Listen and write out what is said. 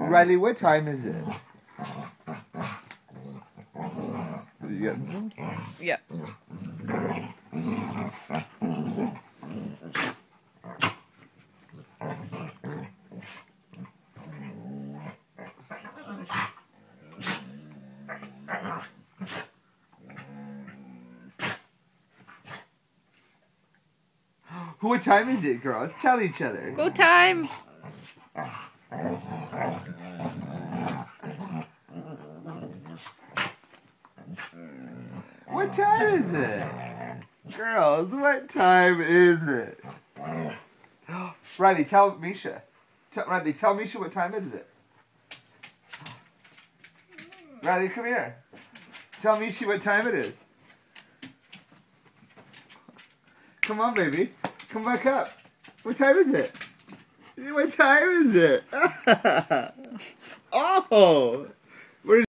Riley, what time is it? Yeah. What time is it, girls? Tell each other. Go time. What time is it? Girls, what time is it? Riley, tell Mischa. Riley, tell Mischa what time is it. Riley, come here. Tell Mischa what time it is. Come on, baby. Come back up. What time is it? What time is it? Oh!